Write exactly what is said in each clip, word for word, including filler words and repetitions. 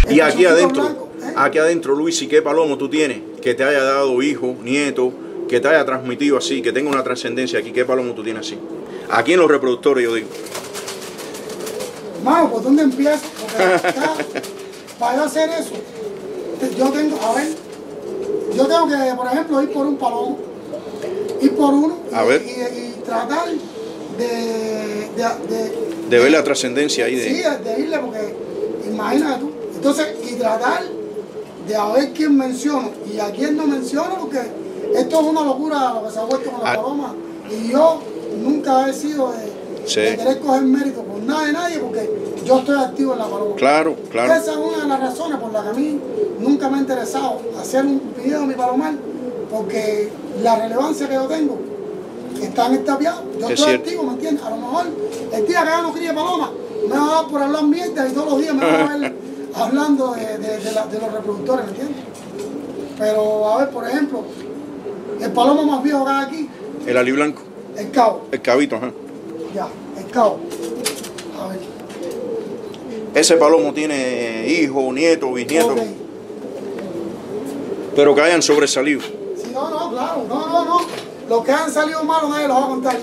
Y aquí adentro, blanco, ¿eh? aquí adentro, Luis, ¿y qué palomo tú tienes que te haya dado hijo, nieto, que te haya transmitido así, que tenga una trascendencia aquí? ¿Qué palomo tú tienes así? Aquí en los reproductores, yo digo. Hermano, ¿por dónde empiezo? Porque acá, para yo hacer eso, yo tengo, a ver, yo tengo que, por ejemplo, ir por un palomo, ir por uno y, a ver. y, y, y tratar de, de, de, de ver la trascendencia ahí de... Sí, de irle, porque imagínate tú. Entonces, y tratar de a ver quién menciono y a quién no menciono, porque esto es una locura lo que se ha vuelto con la ah. paloma. Y yo nunca he sido de, sí. de querer coger mérito por nada de nadie, porque yo estoy activo en la paloma. Claro, claro. Esa es una de las razones por las que a mí nunca me ha interesado hacer un video de mi palomar, porque la relevancia que yo tengo está en esta piada. Yo es estoy cierto. activo, ¿me entiendes? A lo mejor el día que yo no críe paloma, me va a dar por hablar mierda y todos los días me van a ver hablando de, de, de, la, de los reproductores, ¿me entiendes? Pero, a ver, por ejemplo, el palomo más viejo que hay aquí. El ali blanco. El cabo. El cabito, ajá. Ya, el cabo. A ver. Ese palomo tiene hijo, nieto, bisnieto. Okay. Pero que hayan sobresalido. Sí, no, no, claro. No, no, no. Los que han salido malos nadie los va a contar.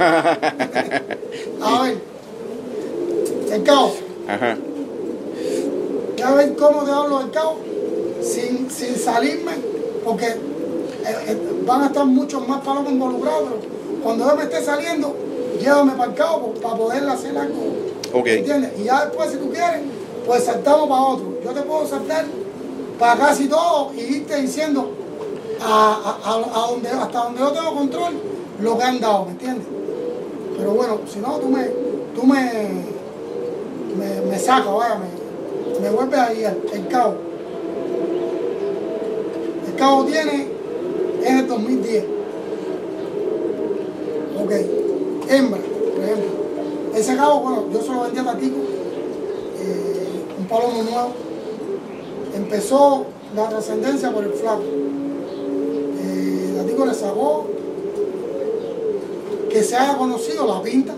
A ver. El cabo. Ajá. Ya ven cómo te hablo del cabo, sin, sin salirme, porque eh, eh, van a estar muchos más palomos involucrados, pero cuando yo me esté saliendo, llévame para el cabo para poder hacer algo. Okay. ¿Entiendes? Y ya después, si tú quieres, pues saltamos para otro. Yo te puedo saltar para casi todo y irte diciendo a, a, a, a donde, hasta donde yo tengo control lo que han dado, ¿me entiendes? Pero bueno, si no, tú me, tú me, me, me sacas, vaya, me, me vuelve ahí el, el cabo. El cabo tiene, es el dos mil diez. Ok, hembra, por ejemplo. Ese cabo, bueno, yo se lo vendí a Tatico, eh, un palomo nuevo. Empezó la trascendencia por el flaco. Eh, Tatico le sacó que se haya conocido la pinta.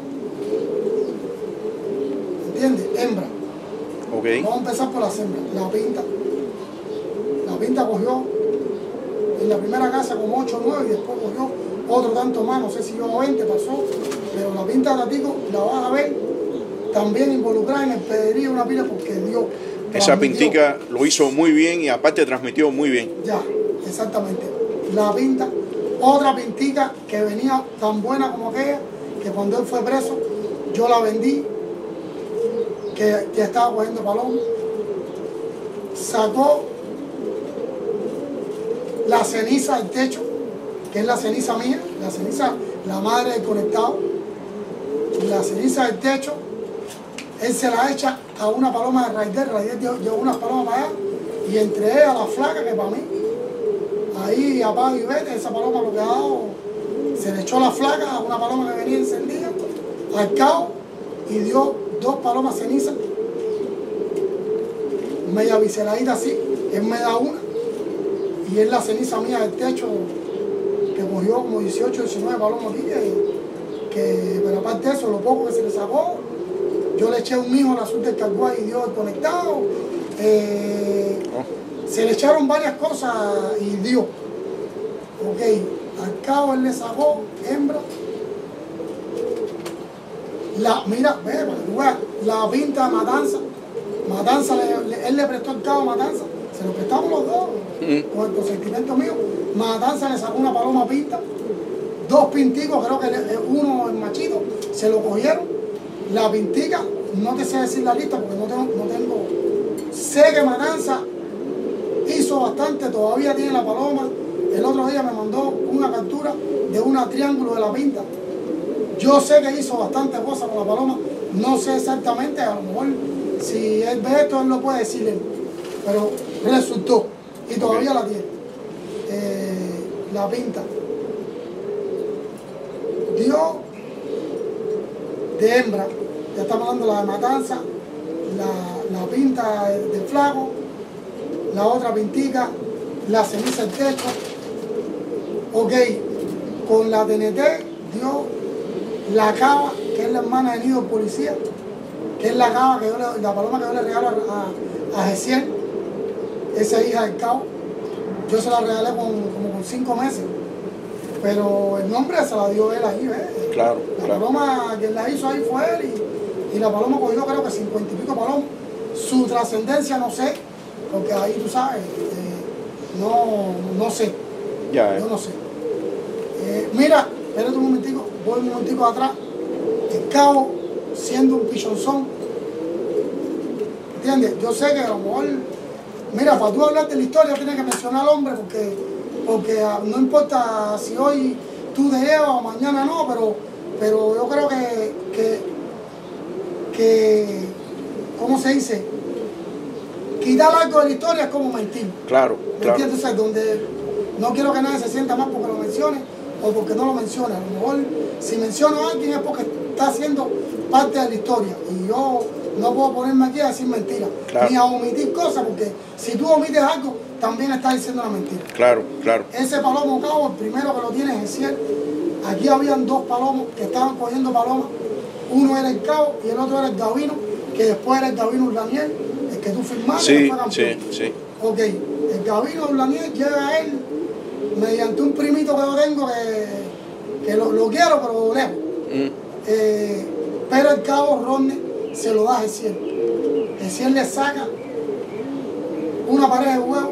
¿Entiendes? Hembra. Okay. Vamos a empezar por la hembra. La pinta. La pinta cogió en la primera casa como ocho o nueve y después cogió otro tanto más, no sé si yo veinte pasó, pero la pinta de Tatico la vas a ver también involucrada en el pederío una pila porque Dios. Esa pintica lo hizo muy bien y aparte transmitió muy bien. Ya, exactamente. La pinta, otra pintica que venía tan buena como aquella, que cuando él fue preso, yo la vendí, que, que estaba cogiendo paloma. Sacó la ceniza del techo, que es la ceniza mía, la ceniza, la madre del conectado. La ceniza del techo, él se la echa a una paloma de Raider. Raider llevó unas palomas para allá y entre ellas la flaca, que para mí, ahí apaga y vete, esa paloma lo que ha dado, se le echó la flaca a una paloma que venía encendida, al cabo, y dio dos palomas cenizas, media biseladita así, él me da una, y es la ceniza mía del techo, que cogió como dieciocho, diecinueve palomas aquí, que, que, pero aparte de eso, lo poco que se le sacó, yo le eché un hijo al azul del Carguay y dio el conectado, eh, oh. se le echaron varias cosas y dio, ok, al cabo él le sacó hembra, la, mira, ve, para que tú veas, la pinta de Matanza, Matanza, le, le, él le prestó el cabo a Matanza, se lo prestamos los dos, mm. con el consentimiento mío. Matanza le sacó una paloma pinta, dos pinticos, creo que le, uno el machito, se lo cogieron. La pintica, no te sé decir la lista porque no tengo, no tengo, sé que Matanza hizo bastante, todavía tiene la paloma. El otro día me mandó una captura de una triángulo de la pinta. Yo sé que hizo bastante cosas con la paloma, no sé exactamente, a lo mejor si él ve esto él lo puede decir él, pero resultó y todavía okay. la tiene. Eh, la pinta dio de hembra, ya estamos hablando de la de Matanza, la, la pinta de, de flaco, la otra pintica, la ceniza del techo, ok, con la T N T dio la cava, que es la hermana de Nido Policía, que es la cava que yo le, la paloma que yo le regalo a, a, a Gesiel, esa hija del cabo. Yo se la regalé con, como con cinco meses. Pero el nombre se la dio él ahí, ¿ves? Claro, La claro. paloma, quien la hizo ahí fue él y, y la paloma cogió creo que cincuenta y pico palomas. Su trascendencia no sé, porque ahí tú sabes, eh, no, no sé. Ya, eh. Yo no sé. Eh, mira, espérate un momentico, voy un momentico atrás. El cabo, siendo un pichonzón, ¿entiendes? Yo sé que a lo mejor, mira, para tú hablar de la historia tienes que mencionar al hombre porque, porque no importa si hoy tú de Eva o mañana no, pero, pero yo creo que, que, que, ¿cómo se dice? Quitar algo de la historia es como mentir. Claro, ¿Me claro. entiendes? O sea, donde no quiero que nadie se sienta mal porque lo mencione o porque no lo mencione. A lo mejor si menciono a alguien es porque está haciendo parte de la historia. Y yo no puedo ponerme aquí a decir mentiras. Claro. Ni a omitir cosas, porque si tú omites algo, también estás diciendo una mentira. Claro, claro. Ese palomo cabo, el primero que lo tiene es el cielo. Aquí habían dos palomos que estaban cogiendo palomas. Uno era el cabo y el otro era el gavino, que después era el gavino Urlaniel, el que tú firmaste, Sí, que fue campeón. sí, sí. Ok, el gavino Urlaniel llega a él mediante un primito que yo tengo que, que lo, lo quiero, pero lejos. Mm. Eh, pero el cabo Rodney se lo da a Eciel. Eciel le saca una pared de huevo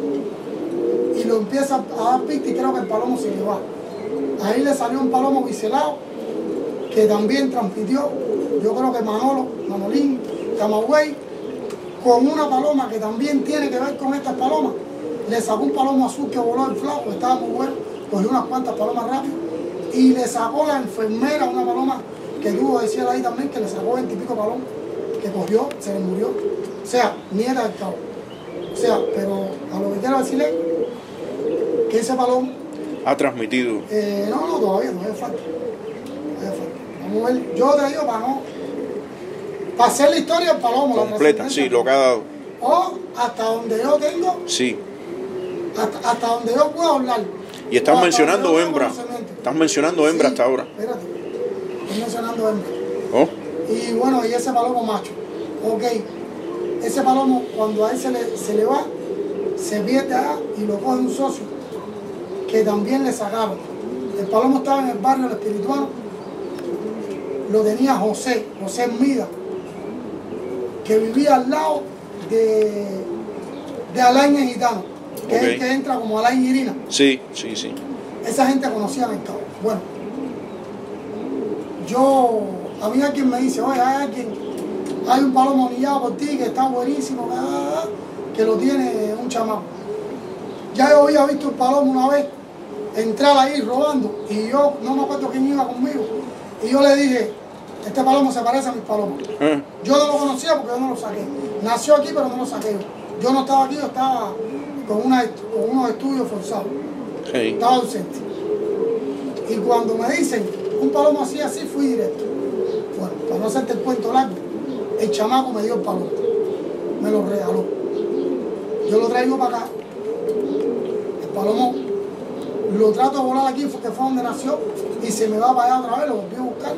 y lo empieza a dar pista y creo que el palomo se le va. Ahí le salió un palomo biselado que también transmitió, yo creo que Manolo, Manolín, Camagüey, con una paloma que también tiene que ver con estas palomas. Le sacó un palomo azul que voló el flaco, estaba muy bueno, cogió unas cuantas palomas rápido y le sacó la enfermera una paloma que tuvo, decía ahí también, que le sacó veintipico palomas, que cogió, se le murió. O sea, nieta del cabo. O sea, pero a lo que quiero decirle que ese palomo Ha transmitido. eh, no, no, todavía, no hace falta. No hace falta. Vamos a ver, yo te digo para no, para hacer la historia del palomo, la Completa, sí, lo que ha dado. o hasta donde yo tengo, Sí. hasta, hasta donde yo puedo hablar. Y estás O hasta mencionando donde yo tengo hembra. conocimiento. Estás mencionando hembra Sí, hasta ahora. Espérate, estoy mencionando hembra. Oh, Y bueno, y ese palomo macho. Ok, ese palomo cuando a él se le, se le va, se pierde allá y lo coge un socio que también le sacaron. El palomo estaba en el barrio del Espirituano, lo tenía José, José Mida, que vivía al lado de, de Alain el Gitano, que Ok. es el que entra como Alain Irina. sí, sí, sí. Esa gente conocía al cabo. Bueno, yo, a mí alguien me dice, oye, hay alguien, hay un palomo anillado por ti que está buenísimo, ah, ah, ah, que lo tiene un chamaco. Ya yo había visto un palomo una vez entrar ahí robando y yo no me acuerdo quién iba conmigo. Y yo le dije, este palomo se parece a mis palomos. Ah, Yo no lo conocía porque yo no lo saqué. Nació aquí pero no lo saqué yo. Yo no estaba aquí, yo estaba con, una, con unos estudios forzados. sí. Estaba ausente. Y cuando me dicen un palomo así, así, fui directo. Bueno, para no hacerte el cuento largo, el chamaco me dio el palomo. Me lo regaló. Yo lo traigo para acá. El palomo lo trato de volar aquí porque fue donde nació y se me va para allá otra vez, lo volví a buscar.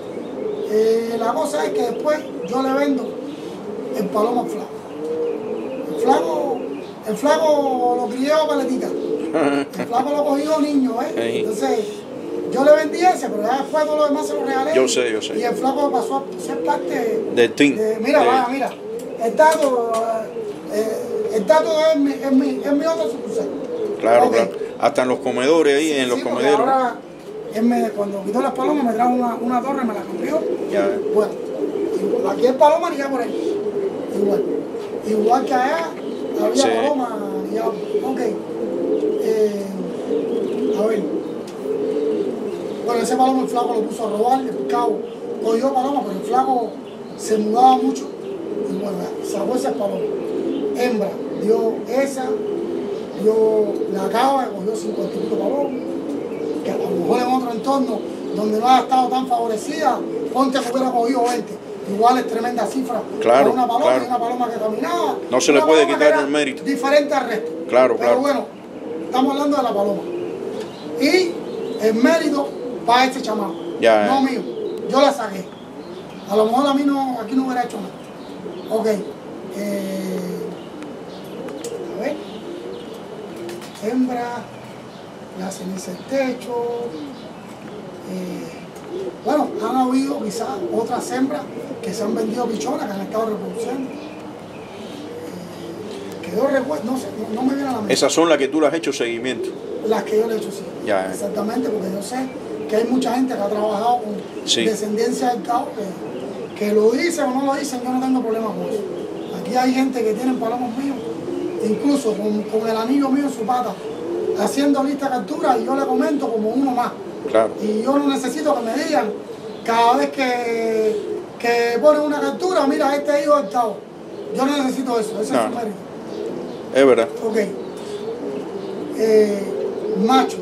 Eh, la cosa es que después yo le vendo el palomo al flaco. El flaco, el flaco lo crié a paletica. El flaco lo cogió niño, ¿eh? Sí. Entonces, yo le vendí ese, pero ya después todo lo demás se lo regalé. Yo sé, yo sé. Y el flaco pasó a ser parte Del team. de- mira, De- vaya, mira. El dato, eh, el dato es mi, es mi, es mi otro sucursal. Claro, Ok. claro. Hasta en los comedores ahí, en los Sí, porque comederos. ahora, él me, cuando quitó las palomas, me trajo una, una torre, me la cambió. Ya. Bueno, igual, aquí el paloma ni ya por él. Igual. Igual que allá, había Sí. paloma ni ya. Ok. Eh, a ver. Bueno, ese paloma el flaco lo puso a robar, el cabo cogió paloma, pero el flaco se mudaba mucho. Y bueno, sacó ese paloma. Hembra, dio esa, dio la cava, cogió cincuenta y pico palomas. Que a lo mejor en otro entorno donde no ha estado tan favorecida, ponte que hubiera cogido veinte. Igual es tremenda cifra. Claro, Para una paloma claro. y una paloma que caminaba. No se le Una puede paloma quitar que era el mérito. Diferente al resto. Claro, Pero claro. bueno, estamos hablando de la paloma. Y el mérito para este chamaco. Ya, No ya. mío. Yo la saqué. A lo mejor a mí no, aquí no hubiera hecho nada. Ok. Eh, a hembras, la ceniza del techo. Eh, bueno, han habido quizás otras hembras que se han vendido pichonas, que han estado reproduciendo. Eh, que yo recuerdo, no sé, no, no me viene a la mente. Esas son las que tú le has hecho seguimiento. Las que yo le he hecho, sí. Ya, eh. Exactamente, porque yo sé que hay mucha gente que ha trabajado con sí. descendencia del cabo, que, que lo dicen o no lo dicen, yo no tengo problema con eso. Aquí hay gente que tiene palomos míos, incluso con, con el anillo mío en su pata, haciendo lista de captura, y yo le comento como uno más. Claro. Y yo no necesito que me digan cada vez que, que ponen una captura, mira, este hijo del cabo. Yo no necesito eso, ese no. es su mérito. Es verdad. Ok. Eh, macho.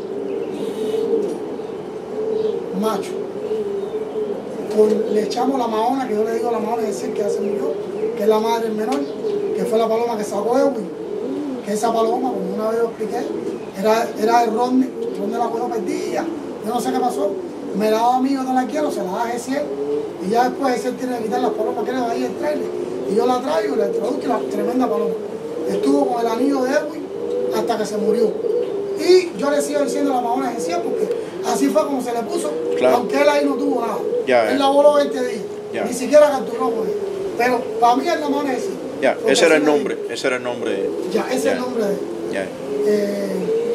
Macho. Con, le echamos la mahona, que yo le digo la mahona, es decir, que ya se murió, que es la madre del menor, que fue la paloma que sacó Edwin. Que esa paloma, como una vez lo expliqué, era, era de Rodney, Rodney la cogió perdida. Yo no sé qué pasó, me la daba a mí, yo no la quiero, se la da a Gesiel, y ya después Gesiel tiene que quitar las palomas que le va ahí el trailer, y yo la traigo y la introduzco, y la tremenda paloma. Estuvo con el anillo de Edwin hasta que se murió. Y yo le sigo diciendo la mahona a Gesiel, porque así fue como se le puso, claro. Aunque él ahí no tuvo nada. Ya, él la voló veinte días, ya. Ni siquiera capturó con él. Pero para mí es la mahona de Gesiel. Ya, ese era el nombre, dijo. ese era el nombre. Ya, ese ya. es el nombre de él. Ya. Eh,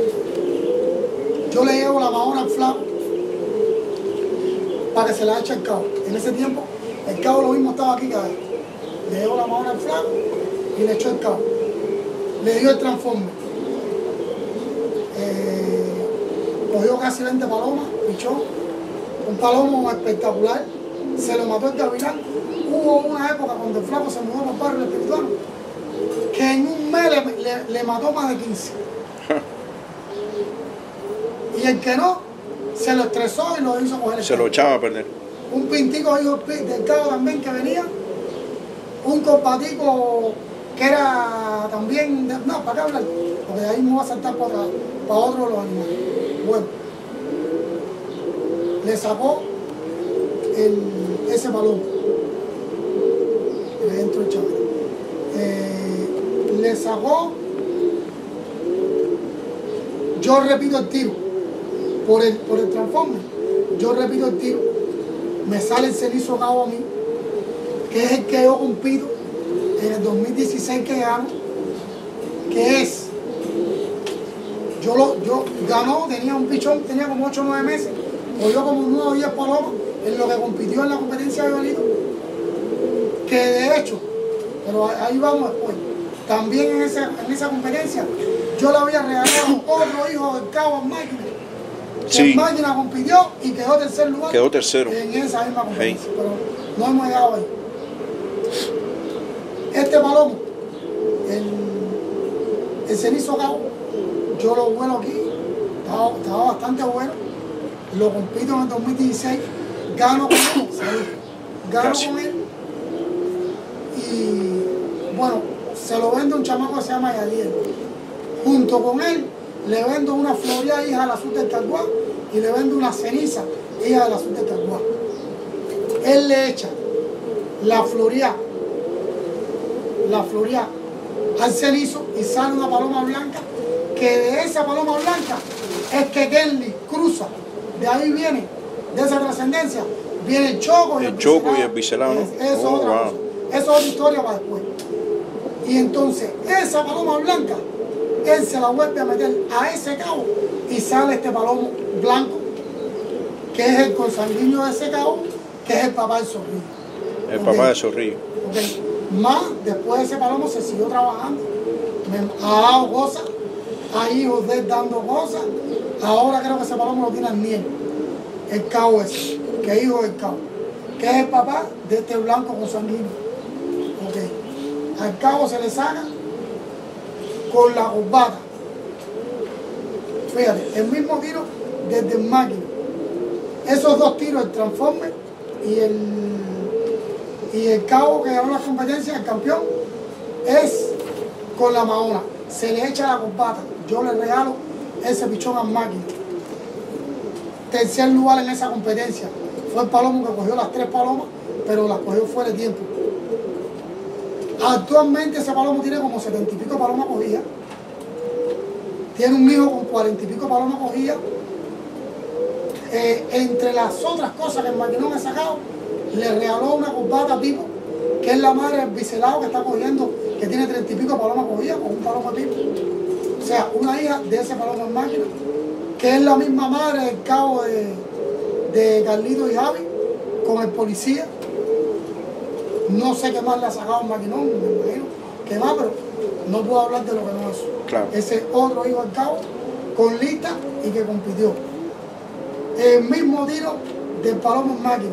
yo le llevo la mahona al flaco para que se la eche al cabo. En ese tiempo, el cabo lo mismo estaba aquí cada vez. Le llevo la mahona al flaco y le echó el cabo. Le dio el transforme. Eh, cogió casi veinte palomas, pichó. Un palomo espectacular. Se lo mató el gavilán. Hubo una época cuando el flaco se mudó para el barrio espiritual, que en un mes le, le, le mató más de quince. Y el que no, se lo estresó y lo hizo coger el Se cabo. Lo echaba a perder. Un pintico hijo del cabo también que venía, un compatico que era también, de, no, para qué hablar, porque de ahí me voy a saltar para, para otro de los animales. Bueno, le sacó el, ese balón, le entró el chaval, eh, le sacó, yo repito el tiro, por el, por el transforme, yo repito el tiro, me sale el cenizo cabo a mí, que es el que yo compito en el dos mil dieciséis que gano, que es, yo, lo, yo ganó, tenía un pichón, tenía como ocho o nueve meses, cogió como nueve o diez palomas en lo que compitió en la competencia de Belito, que de hecho, pero ahí vamos después, también en esa, en esa competencia, yo le había regalado otro hijo del cabo en máquina, que sí. en máquina compitió y quedó tercer lugar. Quedó tercero. En esa misma competencia, hey. pero no hemos llegado ahí. Este palomo, el, el cenizo cabo, yo lo vuelo aquí, estaba, estaba bastante bueno, lo compito en el dos mil dieciséis, gano con él, gano Casi. con él, y bueno, se lo vende un chamaco que se llama Yadiel. Junto con él, le vendo una floria hija del azul del Carguá y le vendo una ceniza hija del azul del Carguá. Él le echa la floria, la floria al cenizo y sale una paloma blanca, que de esa paloma blanca es que Kenley cruza, de ahí viene, de esa trascendencia, viene el choco y el, el choco y el biselado, ¿no? Es, eso, oh, otra wow. cosa. Eso es otra historia para después. Y entonces, esa paloma blanca, él se la vuelve a meter a ese cabo y sale este palomo blanco, que es el consanguíneo de ese cabo, que es el papá del zorrillo. El okay. papá del zorrillo. Okay. Más, después de ese palomo se siguió trabajando, me ha dado cosas, hay hijos de él dando cosas, ahora creo que ese palomo lo tiene al niño, el cabo ese, que es hijo del cabo, que es el papá de este blanco consanguíneo. Okay. Al cabo se le saca con la corbata. Fíjate, el mismo tiro desde el máquina. Esos dos tiros, el transforme y el, y el cabo que ganó la competencia, el campeón, es con la mahona. Se le echa la corbata. Yo le regalo ese pichón al máquina. Tercer lugar en esa competencia. Fue el palomo que cogió las tres palomas, pero las cogió fuera de tiempo. Actualmente ese palomo tiene como setenta y pico palomas cogidas. tiene un hijo con cuarenta y pico palomas cogidas. Eh, entre las otras cosas que el maquinón ha sacado, le regaló una corbata a Pipo, que es la madre del biselado que está cogiendo, que tiene treinta y pico palomas cogidas con un paloma Pipo. O sea, una hija de ese paloma en máquina, que es la misma madre del cabo de, de Carlito y Javi, con el policía. No sé qué más le ha sacado el maquinón, me imagino que más, pero no puedo hablar de lo que no es. Claro. Ese otro hijo del cabo, con lista y que compitió. El mismo tiro del palomo en máquina.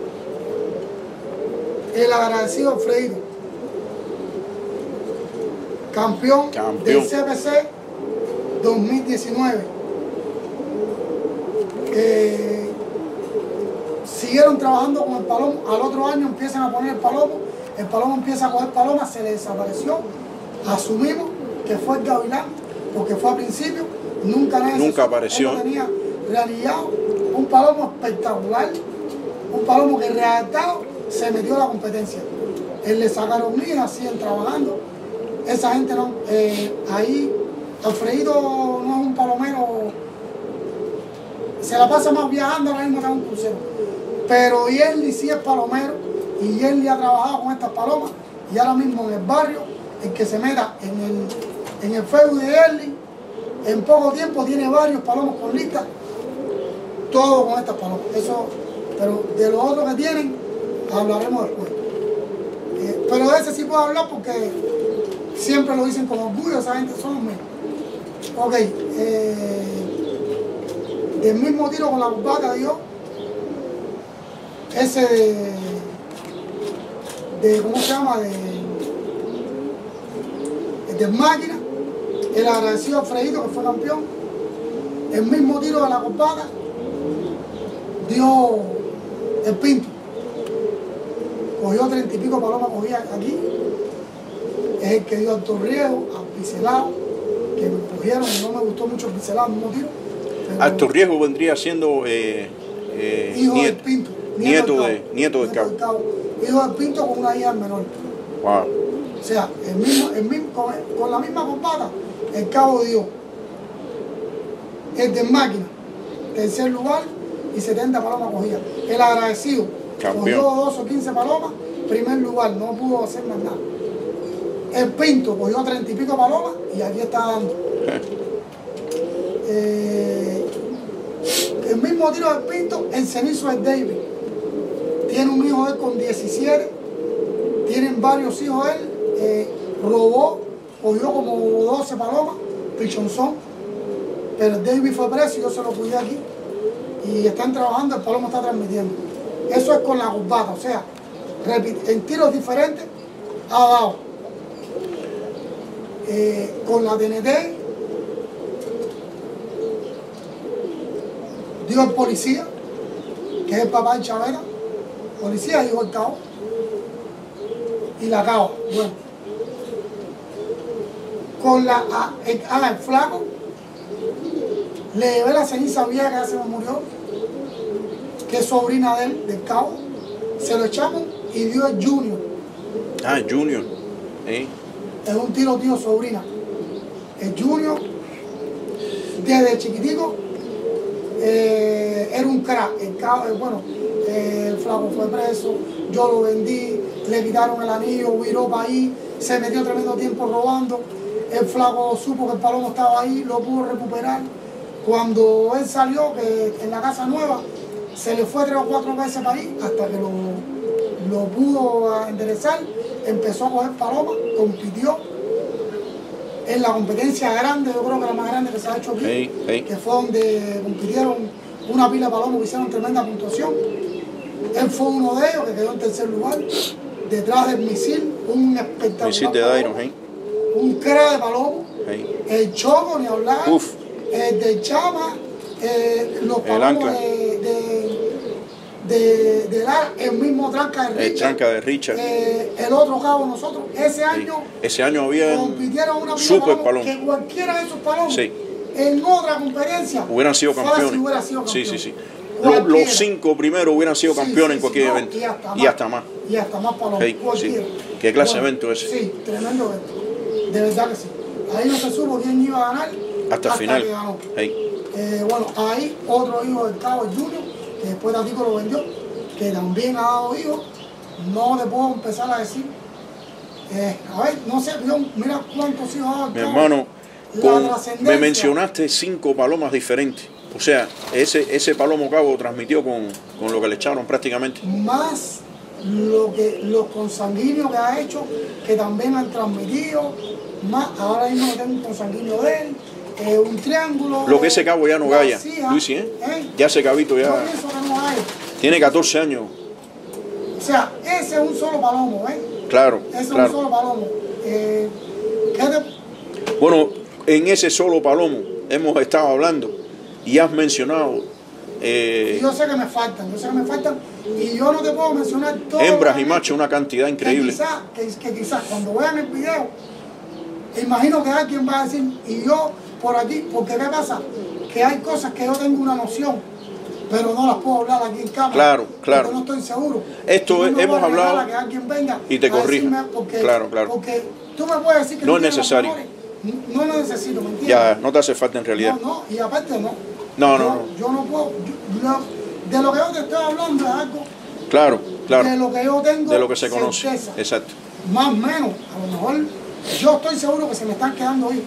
El agradecido Alfredito, campeón, campeón del C P C dos mil diecinueve. Eh, siguieron trabajando con el palomo, al otro año empiezan a poner el palomo, el palomo empieza a coger palomas, se le desapareció, asumimos que fue el gavilán, porque fue al principio, nunca nadie nunca se apareció. No tenía realizado un palomo espectacular, un palomo que redactado se metió a la competencia. Él le sacaron hijas, siguen trabajando. Esa gente no, eh, ahí, Alfredito no es un palomero, se la pasa más viajando, ahora mismo está en un crucero. Pero Yerli sí es palomero y Yerli ha trabajado con estas palomas y ahora mismo en el barrio, el que se meta en el, en el Facebook de Yerli, en poco tiempo tiene varios palomos con lista, todo con estas palomas. Eso, pero de los otros que tienen, hablaremos después. Eh, pero de ese sí puedo hablar porque siempre lo dicen con orgullo, esa gente son los míos. Ok, eh, del mismo tiro con la corbata dio ese de, de, ¿cómo se llama? De, de máquina, el agradecido Alfredito que fue campeón. El mismo tiro de la corbata dio el Pinto. Cogió treinta y pico palomas cogidas aquí. Es el que dio al Torriego, al Biselado, que me cogieron y no me gustó mucho el Biselado, el mismo tiro. Alto Riesgo vendría siendo eh, eh, hijo niet, del Pinto, nieto, nieto, de, del nieto del nieto cabo. del cabo. Hijo del Pinto con una hija menor. Wow. O sea, el mismo, el mismo, con, con la misma corbata, el cabo dio el de máquina, tercer lugar y setenta palomas cogidas. El agradecido campeón. Cogió dos o quince palomas, primer lugar, no pudo hacer más nada. El Pinto cogió treinta y pico palomas y aquí está dando. eh, el mismo tiro del Pinto, el cenizo del David. Tiene un hijo de él con diecisiete, tienen varios hijos de él, eh, robó, cogió como doce palomas, pichonzón, pero el David fue preso y yo se lo cuidé aquí. Y están trabajando, el palomo está transmitiendo. Eso es con la corbata, o sea, en tiros diferentes ha dado. Eh, con la T N T dio el policía, que es el papá de Chavera, policía dijo el cabo y la cabo. Bueno, con la a, el, a, el flaco le llevé la ceniza vieja que ya se me murió, que es sobrina de él, del cabo, se lo echamos y dio el Junior. Ah, Junior. ¿Eh? Es un tiro tío sobrina. El Junior, desde chiquitico, eh, era un crack. El cabo, eh, bueno, eh, el flaco fue preso, yo lo vendí, le quitaron el anillo, viró para ahí, se metió tremendo tiempo robando. El flaco supo que el palomo estaba ahí, lo pudo recuperar. Cuando él salió, que en la casa nueva, se le fue tres o cuatro veces para ahí, hasta que lo, lo pudo enderezar, empezó a coger palomas, compitió en la competencia grande, yo creo que la más grande que se ha hecho aquí, hey, hey. que fue donde compitieron una pila de palomas que hicieron tremenda puntuación. Él fue uno de ellos que quedó en tercer lugar, detrás del misil, un espectacular misil de Dairon, hey. Un cra de palomo, hey. El Choco, ni hablar, Uf. El de Chama, eh, los palomos de, de, de, de la, el mismo tranca de Richard, el tranca de Richard. Eh, el otro cabo nosotros, ese año, sí. Ese año había compitieron una super palomo, paloma, que cualquiera de esos palomos, sí. En otra competencia hubieran sido campeones. Hubiera sido campeón. Sí, sí, sí. Los, los cinco primeros hubieran sido campeones sí, sí, en cualquier sí, no, evento. Y hasta, y hasta más. Y hasta más palomas. Hey, sí. ¿Qué clase bueno, de evento ese? Sí, tremendo evento. De verdad que sí. Ahí no se supo quién iba a ganar. Hasta el final. que ganó. Hey. Eh, bueno, hay otro hijo del Cabo, el Junior, que después de Atico lo vendió, que también ha dado hijos. No le puedo empezar a decir. Eh, a ver, no sé, yo, mira cuántos hijos ha dado el Mi Cabo. hermano, La con, trascendencia. me mencionaste cinco palomas diferentes. O sea, ese, ese palomo cabo transmitió con, con lo que le echaron prácticamente. Más lo que los consanguíneos que ha hecho, que también han transmitido, más ahora mismo tengo un consanguíneo de él, eh, un triángulo. Lo que ese cabo ya no galla, Luis, ¿eh? ¿eh? Ya ese cabito ya Yo pienso que no hay. tiene catorce años. O sea, ese es un solo palomo, ¿eh? Claro, Ese claro. es un solo palomo. Eh, ¿qué te... Bueno, en ese solo palomo hemos estado hablando y has mencionado eh, yo sé que me faltan, yo sé que me faltan, y yo no te puedo mencionar todo. hembras y machos, una cantidad increíble. Que quizás que, que quizás cuando vean el video, imagino que alguien va a decir, y yo por aquí, porque ¿qué pasa? Que hay cosas que yo tengo una noción, pero no las puedo hablar aquí en cámara. Claro, claro. Porque no estoy seguro. Esto Y no me hemos voy a regalar hablado a que alguien venga y te a corrija. decirme Porque, Claro, claro. Porque tú me puedes decir que No tú es tienes los necesario. mejores. No lo necesito, ¿me entiendes? Ya, no te hace falta en realidad. No, no, y aparte no. No, yo, no, no. Yo no puedo. yo- lo- de lo que yo te estoy hablando es algo Claro, claro. de lo que yo tengo De lo que se conoce. certeza. Exacto. Más o menos, a lo mejor yo estoy seguro que se me están quedando ahí.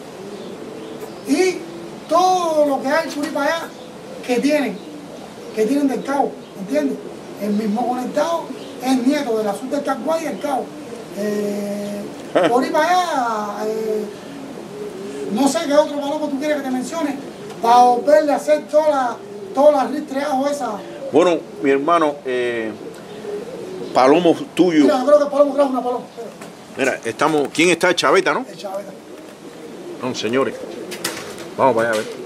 Y todo lo que hay por ahí para allá que tienen, que tienen del Cabo, ¿entiendes? El mismo conectado es nieto del azul del Caguay y el Cabo. Eh, por ahí para allá, eh, no sé qué otro palomo tú quieres que te mencione, para volverle a hacer todas las todas las ristreadas esas. Bueno, mi hermano, eh, palomo tuyo. Mira, yo creo que el palomo trajo una paloma. Mira, estamos. ¿Quién está? Chaveta, ¿no? El Chaveta. No, señores. Vamos para allá a ver.